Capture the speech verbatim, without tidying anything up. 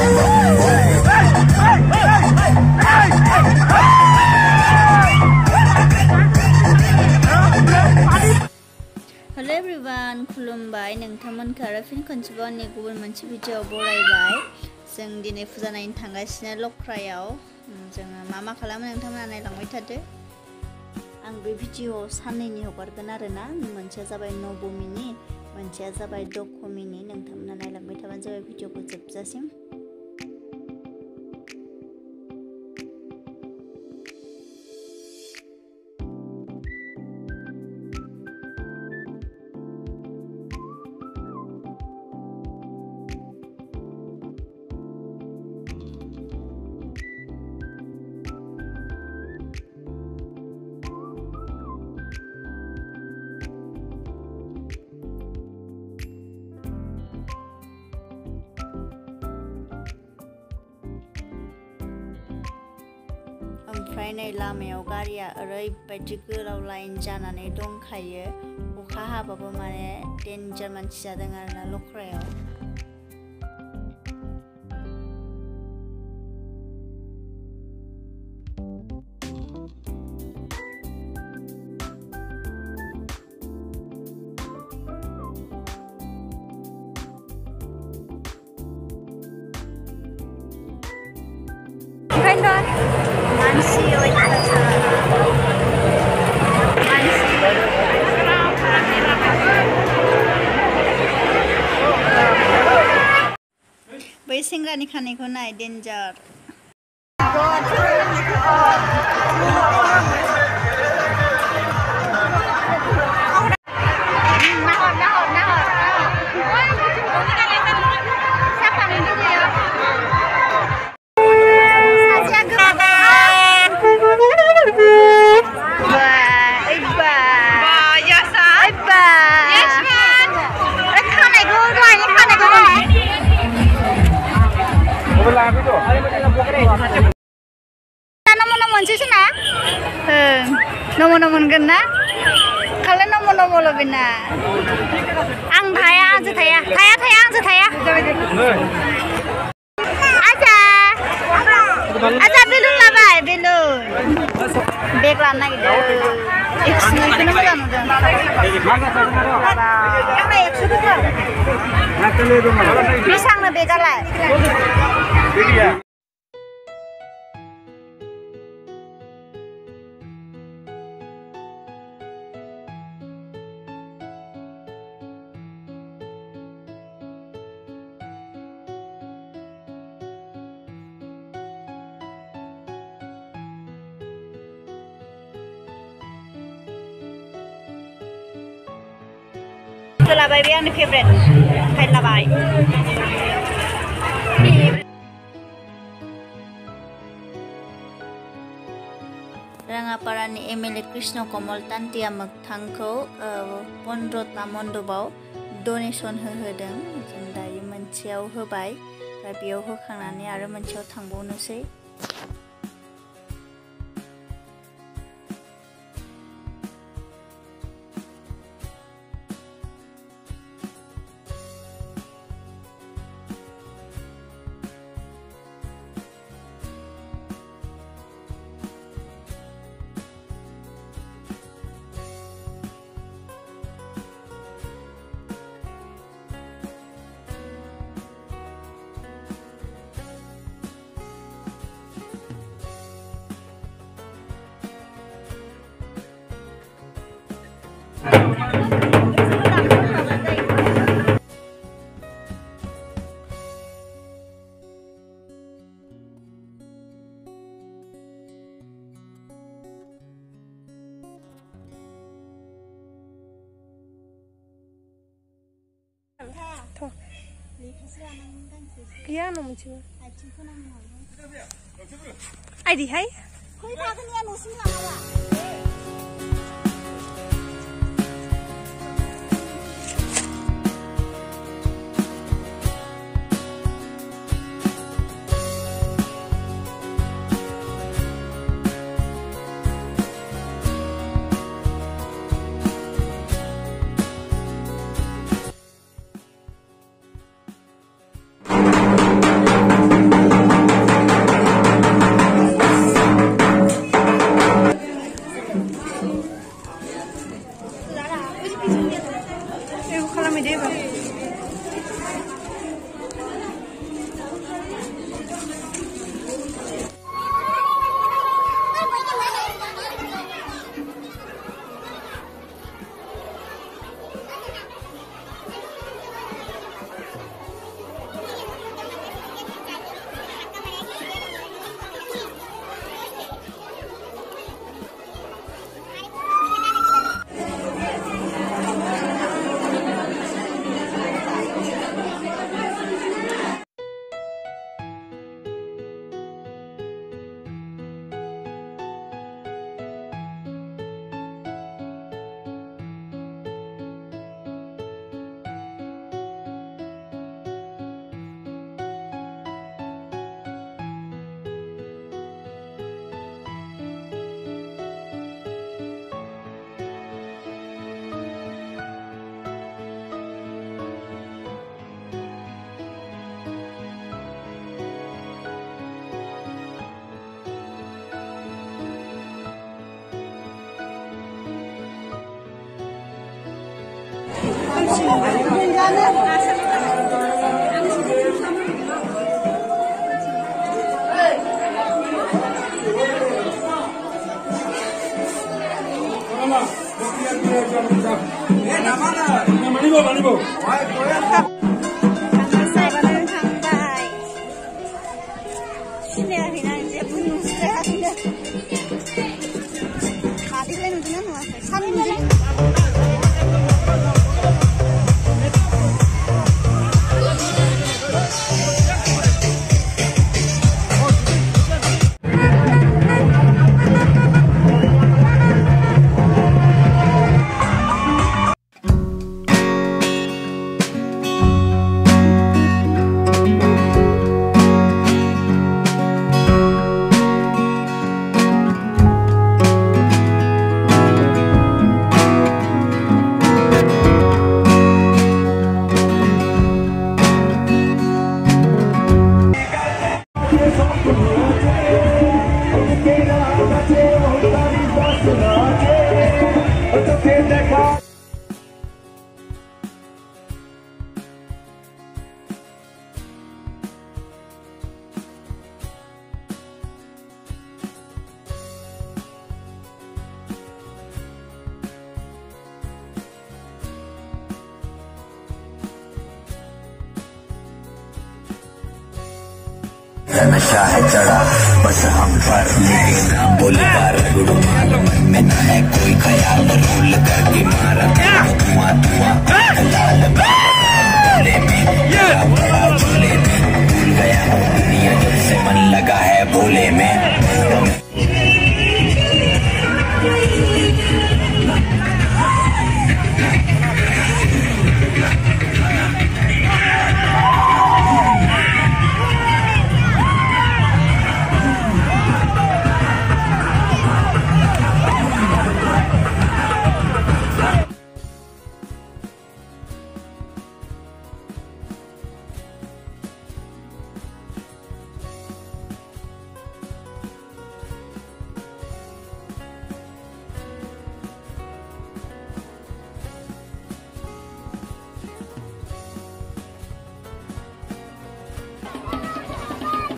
Hello everyone, खुलुमबाय नोंथांमोनखौ आरो फिन खनसेबाव आंनि गुबुन मोनसे भिडिअ बरायबाय। जों दिनै फुजा नायनो थांगासिनो लख्रायाव। जोङो मा मा खालामो नोंथांमोना नायलांबाय थादो। आं बे भिडिअआव साननैनि हगारगोन आरोना। मोनसेया जाबाय नबमीनि, मोनसेया जाबाय दशमीनि। नोंथांमोना नायलांबाय थाबानो जाबाय भिडिअखौ जोबजासिम। ओमफ्राय नै लामायाव गारिया ओरैबायदि गोलाव लाइन जानानै दंखायो। अखा हाबाबो माने डेन्जार मानसि जादों आरोना लख्रायाव। Mansi बै सेंग्रानि खानायखौ नाय डेन्जार। Nomo nomo kena, kalian nomo nomo lebih na. Ang thaya, ang thaya, thaya thaya, ang thaya. Aja, aja belum lah bay, belum. Background lagi deh. Ekstra itu nama kan udah. Apa ekstra tu? Pisang na background. Labai be ani favorite khai labai Rangaparani M L A Krishna Komal Tantia Moktangko Pondrota Mondobaw donation होहोदों। जों दायो मोनसेयाव होबाय, ओमफ्राय बेयाव होखांनानै आरो मोनसेयाव थांबावनोसै। Kaya no mo chiwa. Ay di hay. Hoy ta kan ya no sin la wa. deh bang. नशा है चढ़ा बस हम पर, लेकिन हम बोले बार गुरु मालूम में ना है कोई ख्याल, रोल करके मारा धुआं धुआं